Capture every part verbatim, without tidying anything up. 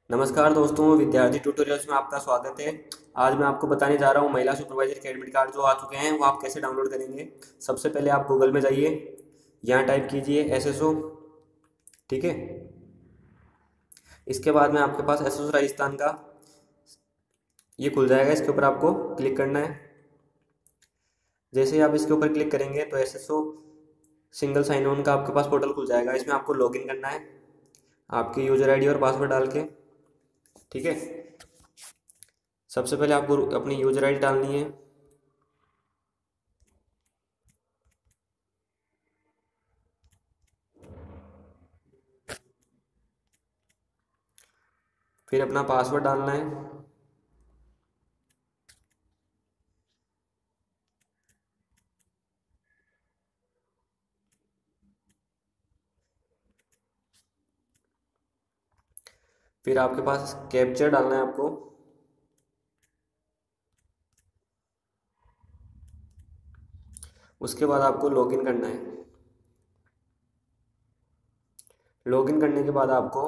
नमस्कार दोस्तों, विद्यार्थी ट्यूटोरियल्स में आपका स्वागत है। आज मैं आपको बताने जा रहा हूँ महिला सुपरवाइजर के एडमिट कार्ड जो आ चुके हैं वो आप कैसे डाउनलोड करेंगे। सबसे पहले आप गूगल में जाइए, यहाँ टाइप कीजिए एस एस ओ। ठीक है, इसके बाद में आपके पास एस एस ओ राजस्थान का ये खुल जाएगा। इसके ऊपर आपको क्लिक करना है। जैसे ही आप इसके ऊपर क्लिक करेंगे तो S S O single sign on का आपके पास पोर्टल खुल जाएगा। इसमें आपको लॉगिन करना है आपकी यूजर आई डी और पासवर्ड डाल के। ठीक है, सबसे पहले आपको अपनी यूजर आई डी डालनी है। फिर अपना पासवर्ड डालना है। फिर आपके पास कैप्चर डालना है आपको। उसके बाद आपको लॉगिन करना है। लॉगिन करने के बाद आपको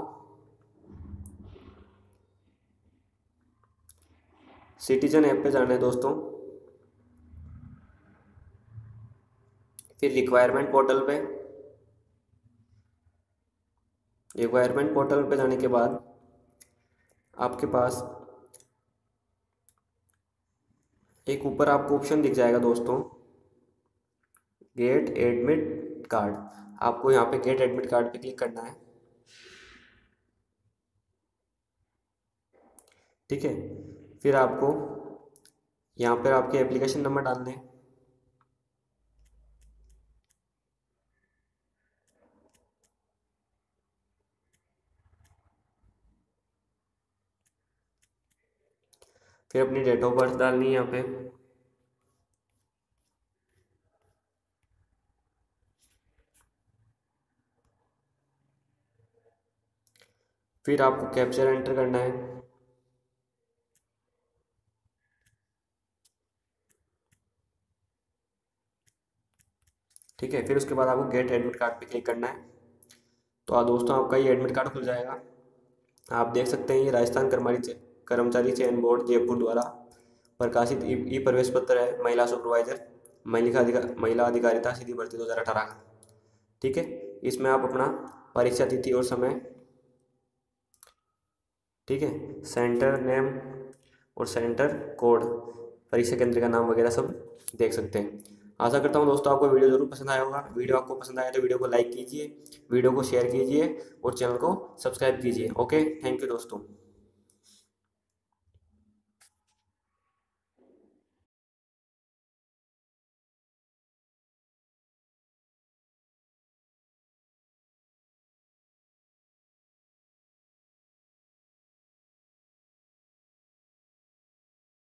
सिटीजन ऐप पे जाना है दोस्तों। फिर रिक्वायरमेंट पोर्टल पे रिक्वायरमेंट पोर्टल पे जाने के बाद आपके पास एक ऊपर आपको ऑप्शन दिख जाएगा दोस्तों, गेट एडमिट कार्ड। आपको यहाँ पे गेट एडमिट कार्ड पे क्लिक करना है। ठीक है, फिर आपको यहाँ पर आपके एप्लीकेशन नंबर डालने हैं। फिर अपनी डेट ऑफ बर्थ डालनी है यहाँ पे। फिर आपको कैप्चर एंटर करना है। ठीक है, फिर उसके बाद आपको गेट एडमिट कार्ड पे क्लिक करना है। तो हाँ दोस्तों, आपका ये एडमिट कार्ड खुल जाएगा। आप देख सकते हैं ये राजस्थान कर्मचारी कर्मचारी चयन बोर्ड जयपुर द्वारा प्रकाशित ई ई प्रवेश पत्र है महिला सुपरवाइजर महिला अधिकार महिला अधिकारिता सीधी भर्ती दो हज़ार अठारह का। ठीक है, इसमें आप अपना परीक्षा तिथि और समय, ठीक है, सेंटर नेम और सेंटर कोड, परीक्षा केंद्र का नाम वगैरह सब देख सकते हैं। आशा करता हूँ दोस्तों आपको वीडियो ज़रूर पसंद आया होगा। वीडियो आपको पसंद आया तो वीडियो को लाइक कीजिए, वीडियो को शेयर कीजिए और चैनल को सब्सक्राइब कीजिए। ओके, थैंक यू दोस्तों।